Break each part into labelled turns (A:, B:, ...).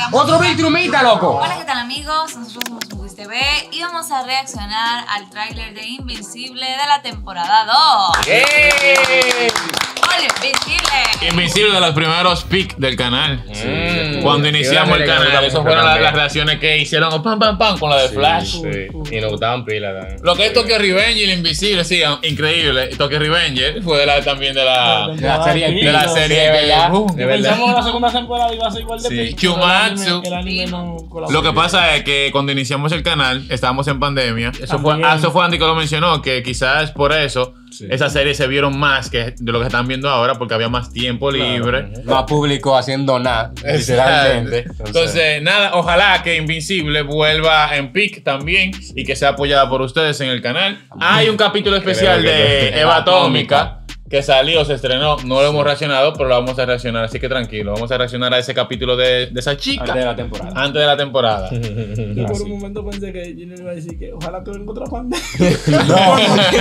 A: Otro Viltrumita, loco.
B: Hola, ¿qué tal, amigos? Nosotros somos Movies TV y vamos a reaccionar al tráiler de Invencible de la temporada 2. ¡Hola, Invencible!
C: Invencible de los primeros pics del canal. Cuando iniciamos el canal, esas fueron las reacciones que hicieron pam, pam, pam con la de Flash.
D: Y nos gustaban pilas también.
C: Lo que es Tokyo Revenger, el Invencible, sí, increíble. Tokyo Revenger fue también de la serie de verdad.
E: Pensamos que la segunda temporada iba a ser igual de pic,
C: Chumatsu.
E: el anime no colaboró.
C: Lo que pasa es que cuando iniciamos el canal, estábamos en pandemia. Eso fue Andy que lo mencionó, que quizás por eso esas series se vieron más que de lo que están viendo ahora, porque había más tiempo libre.
A: Más público haciendo nada, literalmente.
C: Entonces, nada, ojalá que Invincible vuelva en pic también y que sea apoyada por ustedes en el canal. Hay un capítulo especial de Eva Atómica que salió, se estrenó, no lo hemos reaccionado, pero lo vamos a reaccionar, así que tranquilo, vamos a reaccionar a ese capítulo de esa chica.
A: Antes de la temporada.
C: Antes de la temporada.
E: Yo por un momento pensé que Junior iba a decir que ojalá que venga otra pandemia.
A: No,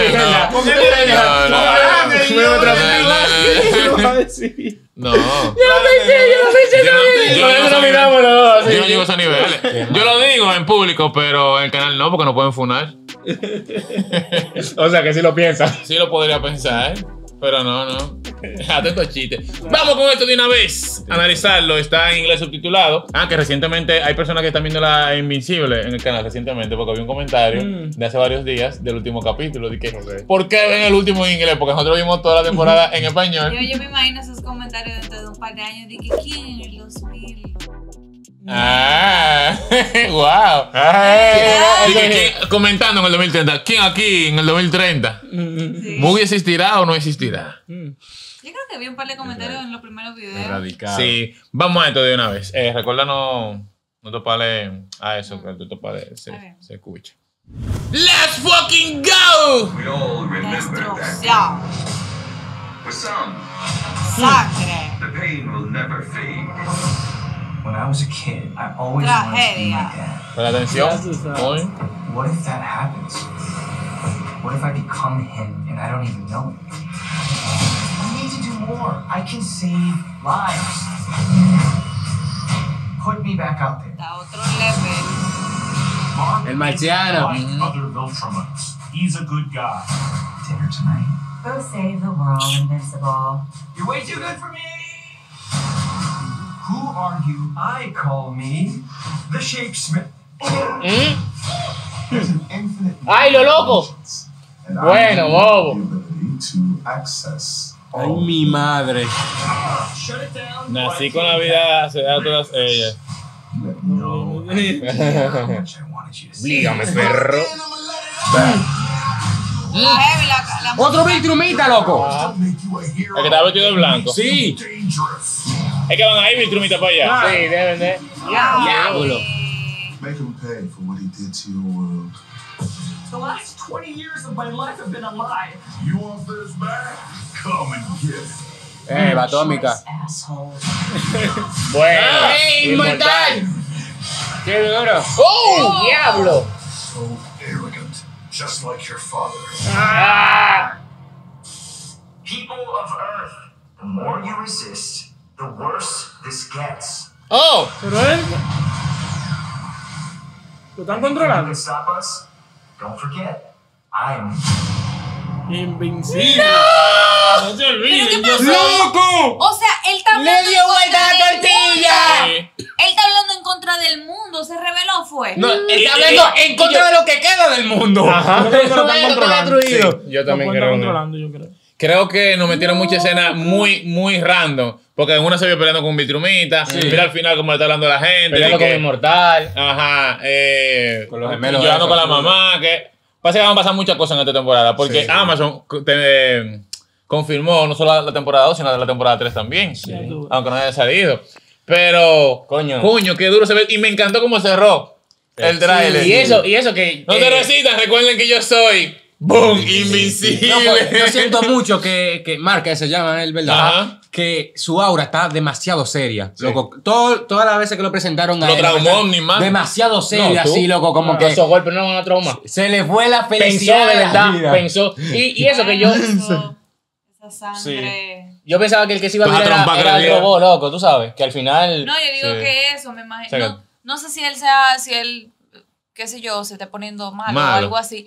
C: No. Yo no llego a esos niveles. Yo lo digo en público, pero en el canal no, porque no pueden funar.
D: O sea que sí lo piensas.
C: Sí lo podría pensar, pero no. Atento chiste. Vamos con esto de una vez. Analizarlo. Está en inglés subtitulado. Que recientemente hay personas que están viendo la Invincible en el canal recientemente, porque había un comentario de hace varios días del último capítulo de que ¿por qué ven el último en inglés? Porque nosotros vimos toda la temporada en español.
B: Yo me imagino esos comentarios dentro de un par de años de que ¿quién en el 2000?
C: Wow. Comentando en el 2030. ¿Quién aquí en el 2030? ¿Movie existirá o no existirá?
B: Yo creo que vi un par de comentarios en los primeros videos.
A: Radicado.
C: Sí, vamos a esto de una vez. Recuerda no toparle a eso, que tú toparle se escucha. ¡Let's fucking go!
F: We all remember that.
B: Destrucción.
F: For some,
B: Sangre.
F: the pain will never fade.
G: When I was a kid, I always wanted to be my dad.
C: Con atención. Muy.
G: What if that happens? What if I become him and I don't even know it? I need to do more. I can save lives. Put me back out there.
B: Da otro level.
A: El marciano.
H: Other Viltrumites. He's a good guy.
G: Dinner tonight.
I: Go save the world, Invincible.
G: You're way too good for me. Who are you? I call me the Shapesmith.
D: ¡Ay, lo loco! Bueno, bobo.
A: Ay, mi madre.
G: Shut it down.
C: Nací con la vida a todas ellas.
D: Dígame, perro.
A: Otro Viltrumita, loco.
C: El que está vestido de blanco.
A: Sí.
C: Es que van ahí, Viltrumita, para allá.
D: Sí, deben de.
A: Diablo.
J: Make him pay for what he did to your world.
G: The last 20 years of my life have been a lie.
H: You want this back? Come and get it.
A: Eva Atómica.
I: Asshole.
D: Bueno.
A: ¡Inmortal!
D: ¡Qué duro! ¡Oh! ¡Diablo!
H: So arrogant, just like your father.
G: People of Earth, the more you resist, the worse this gets.
C: ¡Oh!
E: Pero él. ¿Lo están controlando?
G: To stop us, don't forget, I am
E: Invencible. No se olviden. Yo soy.
A: ¡Loco!
B: O sea, él está hablando
A: ¡Le dio vuelta a la tortilla!
B: Él está hablando en contra del mundo. Se rebeló, fue.
A: No, está hablando en contra de lo que queda del mundo.
D: Ajá.
E: Yo creo que lo están controlando.
A: destruido.
D: Yo
E: Lo
D: también
E: están
D: creo.
E: controlando, yo creo.
C: Creo que nos metieron mucha escena muy random. Porque en una se vio peleando con Viltrumita. Mira al final cómo le está hablando a la gente.
D: Peleando con
C: que-
D: Inmortal.
C: Ajá.
A: Con los gemelos.
C: Llorando con la mamá. Que pasa que van a pasar muchas cosas en esta temporada. Porque Amazon confirmó no solo la temporada 2, sino la temporada 3 también. Aunque no haya salido. Pero,
D: Coño,
C: qué duro se ve. Y me encantó cómo cerró el trailer.
D: Y eso que.
C: No te recitas, recuerden que yo soy. ¡Boom! Invencible.
A: No, pues, yo siento mucho que Marca se llama él, ¿verdad?
C: Ajá.
A: Que su aura está demasiado seria. Loco, todas las veces que lo presentaron a
C: Lo
A: él,
C: traumó, ni más.
A: demasiado seria,
D: No, tú.
A: así, loco, como que
D: Esos golpes no van a traumar.
A: se le fue la
D: Pensó
A: felicidad
D: de
A: la
D: verdad,
A: vida.
D: pensó. Y eso que yo.
B: Esa sangre.
D: Yo pensaba que el que se iba a
C: Vas a
D: virar
C: trompar
D: era el
C: credibilidad.
D: robot, loco, tú sabes. Que al final.
B: No, yo digo
C: Sí.
B: que eso, me imagino.
C: Sácate.
B: No sé si él, qué sé yo, se esté poniendo malo o
C: Malo.
B: algo así.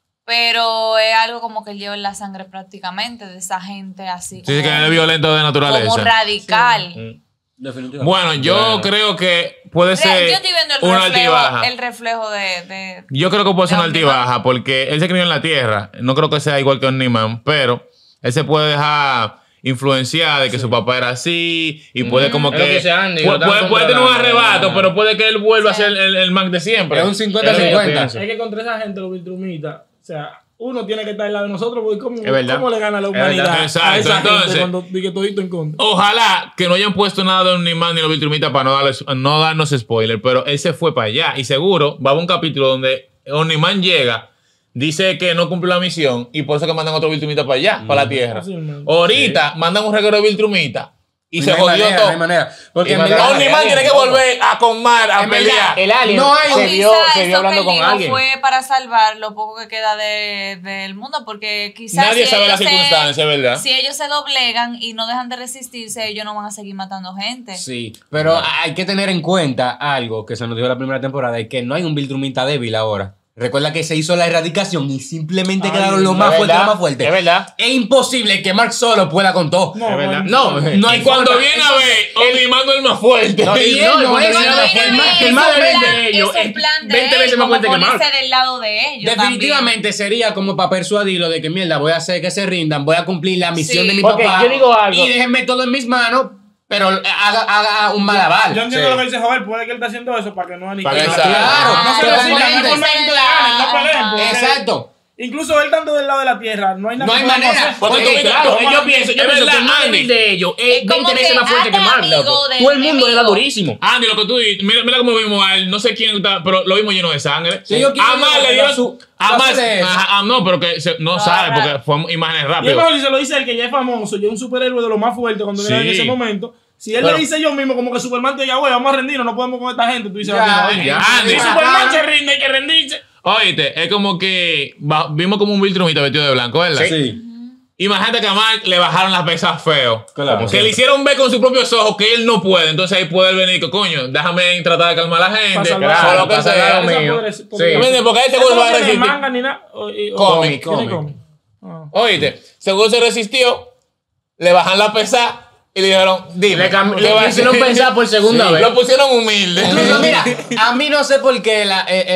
B: Pero es algo como que él lleva en la sangre prácticamente de esa gente así.
C: Sí, que es violento de naturaleza.
B: Como radical.
D: Mm.
A: Definitivamente.
C: Bueno, yo creo que puede ser
B: Yo estoy viendo
C: una altibaja.
B: el reflejo de
C: Yo creo que puede ser
B: de
C: una
B: Omni-Man.
C: altibaja porque él se crió en la tierra. No creo que sea igual que Omni-Man, pero él se puede dejar influenciar de que su papá era así y puede como
D: Es lo que
C: que
D: dice Andy,
C: puede,
D: lo están
C: puede tener un
D: controlando.
C: arrebato, pero puede que él vuelva a ser el Mac de siempre.
A: Es un 50-50.
E: Es que contra esa gente, los Viltrumitas, o sea, uno tiene que estar al lado de nosotros, porque ¿cómo,
C: Es verdad.
E: ¿cómo le gana la
C: Es verdad.
E: humanidad
C: Exacto,
E: a esa
C: entonces-
E: gente cuando diga todito en contra?
C: Ojalá que no hayan puesto nada de Omni-Man ni los Viltrumitas para no darnos spoiler, pero él se fue para allá y seguro va a haber un capítulo donde Omni-Man llega, dice que no cumplió la misión y por eso que mandan otro Viltrumita para allá, para la tierra.
E: Así, hermano.
C: Ahorita mandan un reguero de Viltrumita y se
A: no hay
C: jodió
A: manera,
C: todo.
A: No hay manera. Porque
D: Y
A: en
D: mandaron
A: verdad-
C: Omni-Man tiene que volver a comar, a
A: En verdad,
C: pelear.
D: El alien
A: No hay
D: se
A: un-
D: vio
B: Quizá eso
D: hablando
B: que
D: con
B: él dijo
D: alguien.
B: fue para salvar lo poco que queda del mundo, porque quizás
C: Nadie
B: si
C: sabe
B: ellos
C: las circunstancias, ¿verdad?
B: Si ellos se doblegan y no dejan de resistirse, ellos no van a seguir matando gente.
A: Sí, pero hay que tener en cuenta algo que se nos dijo en la primera temporada, y que no hay un Viltrumita débil ahora. Recuerda que se hizo la erradicación y simplemente quedaron los más
D: Es
A: fuertes,
D: verdad,
A: los más fuertes.
D: es verdad.
A: Es imposible que Mark solo pueda con todo.
E: No,
D: Es verdad.
A: No, no hay
C: Y cuando
A: forma.
C: viene a ver, Omni-Man no es el más fuerte.
D: No,
A: Y
D: y
A: él
D: no, y
A: no
D: cuando
A: es-
D: viene a ver,
A: el más-
D: el más
A: es un
D: débil
A: plan-
D: de ellos
B: es
D: es
B: un plan de
D: 20
B: él,
D: veces más
B: como
D: fuerte que Mark.
B: ponerse del lado de ellos.
A: Definitivamente sería como para persuadirlo de que mierda, voy a hacer que se rindan, voy a cumplir la misión
B: Sí.
A: de mi
D: Porque
A: papá.
D: yo digo algo.
A: Y déjenme todo en mis manos, pero haga un malabar.
E: Yo entiendo
C: Sí.
E: lo que dice Joel, puede que él esté haciendo eso para que no aniquilen.
C: Para que
E: Claro,
C: Claro,
E: no se
A: que
E: decida, no hay
A: componentes.
E: forma de que le ganen, no peleen, porque
A: Exacto.
E: incluso él estando del lado de la tierra, no hay nada
A: No hay
E: que podamos
A: manera,
E: hacer.
C: porque
D: Porque
C: tú viste
D: claro,
C: cómo
D: yo pienso
C: es
D: que
C: verdad,
D: el más
C: Andy.
D: débil de ellos es
B: Es como
D: 20 veces
B: que
D: más fuerte que
B: hazte
D: Mark,
B: amigo
D: loco.
B: del
D: Todo el mundo era
B: enemigo.
D: durísimo.
C: Andy, lo que tú dices, mira cómo vimos a él, no sé quién está, pero lo vimos lleno de sangre.
A: Sí, yo quiero
C: a Mar le
A: ver
C: dieron
A: su-
C: a Mar,
A: de eso.
C: no, pero que no sabe porque fue imágenes
E: Y es
C: rápidas.
E: mejor si se lo dice el que ya es famoso, ya es un superhéroe de lo más fuerte cuando viene en
C: Sí.
E: ese momento. Si él
C: Pero-
E: le dice yo mismo, como que Superman te diga, güey, vamos a rendirnos, no podemos con esta gente, tú dices,
A: Ya,
E: "Ok,
C: ya,
E: si
C: Andy.
E: Superman se rinde, hay que rendirse.
C: Oíste, es como que vimos como un Viltrumita vestido de blanco, ¿verdad?
A: Sí.
C: Imagínate que a Mark le bajaron las pesas feo.
A: Claro.
C: Que le hicieron ver con sus propios ojos que él no puede. Entonces ahí puede él venir y que, coño, déjame tratar de calmar a la gente.
E: Para salvar-
C: o lo que
D: para salvar
C: sea.
D: a lo mío.
E: Esa
D: Sí.
E: podría-
C: Porque ahí
E: Esto
C: seguro
E: no
C: va a
E: tiene
C: resistir.
E: manga ni nada.
C: Cómic,
E: Tiene
A: cómic.
E: Ah.
C: Oíste, seguro se resistió, le bajan la pesa y le dijeron, dime.
D: Le hicieron pensar por segunda vez.
C: Lo pusieron humilde.
A: Incluso, mira, a mí no sé por qué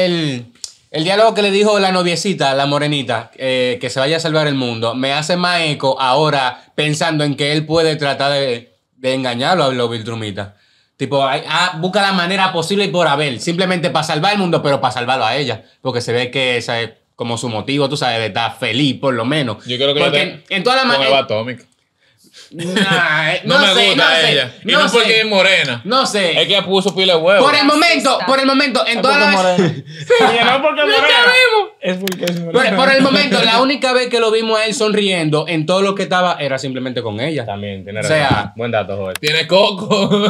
A: el diálogo que le dijo la noviecita, la morenita, que se vaya a salvar el mundo, me hace más eco ahora pensando en que él puede tratar de engañarlo a los Viltrumitas. Tipo, busca la manera posible y por haber, simplemente para salvar el mundo, pero para salvarlo a ella. Porque se ve que ese es como su motivo, tú sabes, de estar feliz, por lo menos.
C: Yo creo que
A: porque en todas las
C: con Eva Atomic.
A: no
C: No me gusta ella. Y no es porque es morena.
A: No sé.
C: Es que ella puso pila de huevos.
A: Por el momento, en todas las...
E: Y no porque es morena, es porque es morena.
A: Por el momento, la única vez que lo vimos a él sonriendo en todo lo que estaba era simplemente con ella.
D: También, tiene
A: O sea-
D: razón. Buen dato, Joel.
C: Tiene coco.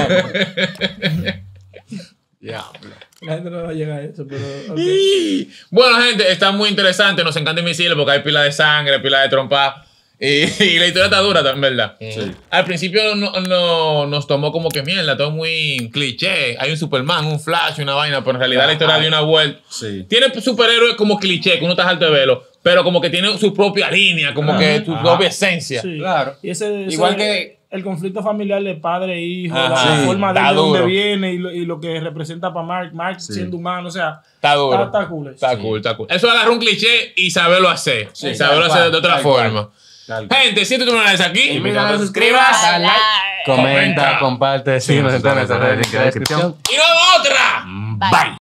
E: La gente no va a llegar a eso, pero... ok.
C: Bueno, gente, está muy interesante. Nos encanta Invisible porque hay pila de sangre, pila de trompa. Y la historia está dura también, ¿verdad?
A: Sí.
C: Al principio nos tomó como que mierda, todo muy cliché. Hay un Superman, un Flash, una vaina, pero en realidad la historia dio una vuelta.
A: Sí.
C: Tiene superhéroes como cliché, que uno está harto de verlo, pero como que tiene su propia línea, como que su propia esencia.
E: Sí.
A: Claro.
E: Y ese
A: Igual que-
E: el conflicto familiar de padre e hijo,
C: Ajá.
E: la
C: Sí,
E: forma de
C: está
E: dónde
C: duro.
E: viene y lo que representa para Mark siendo humano, o sea,
C: Está duro.
E: está cool.
C: Está cool, está cool. Eso agarra un cliché y saberlo hacer.
A: Sí,
C: saberlo
A: tal
C: hacer
A: cual,
C: de otra
A: tal cual.
C: forma.
A: Tal cual.
C: Gente, si tú no eres aquí,
A: Invita a que te suscribas,
B: Dale like.
A: comenta, comparte, síguenos en todas nuestras redes en la descripción.
C: y no otra.
B: Bye.